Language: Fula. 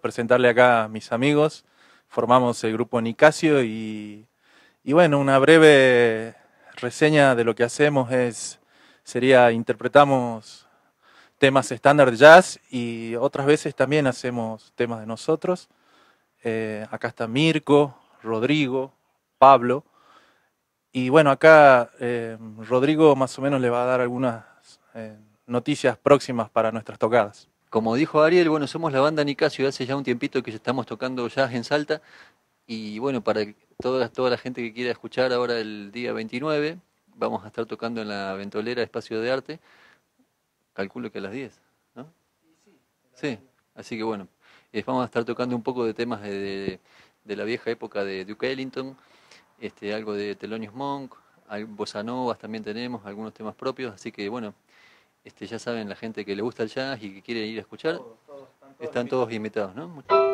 presentarle acá a mis amigos. Formamos el grupo Nicasio y bueno, una breve reseña de lo que hacemos sería interpretamos temas estándar de jazz y otras veces también hacemos temas de nosotros. Acá está Mirko, Rodrigo, Pablo. Y bueno, acá Rodrigo más o menos le va a dar algunas noticias próximas para nuestras tocadas. Como dijo Ariel, bueno, somos la banda Nicasio, hace ya un tiempito que estamos tocando jazz en Salta y bueno, para toda la gente que quiera escuchar ahora el día 29, vamos a estar tocando en la Ventolera Espacio de Arte, calculo que a las 10, ¿no? Sí, así que bueno, vamos a estar tocando un poco de temas de la vieja época de Duke Ellington, algo de Thelonious Monk, bossa novas también tenemos, algunos temas propios, así que bueno, ya saben, la gente que le gusta el jazz y que quiere ir a escuchar, están todos invitados, ¿no?